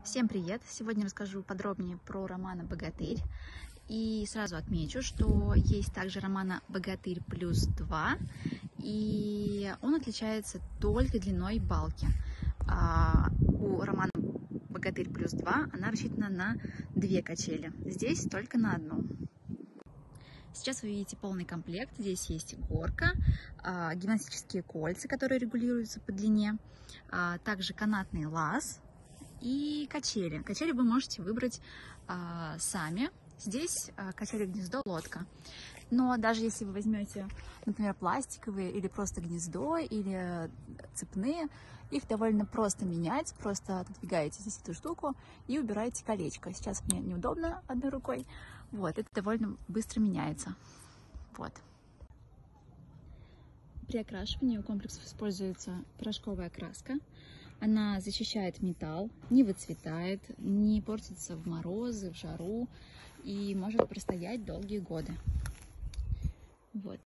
Всем привет! Сегодня расскажу подробнее про романа «Богатырь». И сразу отмечу, что есть также романа «Богатырь плюс 2», и он отличается только длиной балки. У романа «Богатырь плюс 2» она рассчитана на 2 качели, здесь только на одну. Сейчас вы видите полный комплект. Здесь есть горка, гимнастические кольца, которые регулируются по длине, также канатный лаз и качели. Качели вы можете выбрать сами. Здесь качели гнездо, лодка. Но даже если вы возьмете, например, пластиковые или просто гнездо, или цепные, их довольно просто менять. Просто отодвигаете здесь эту штуку и убираете колечко. Сейчас мне неудобно одной рукой. Вот, это довольно быстро меняется. Вот. При окрашивании у комплексов используется порошковая краска. Она защищает металл, не выцветает, не портится в морозы, в жару и может простоять долгие годы. Вот.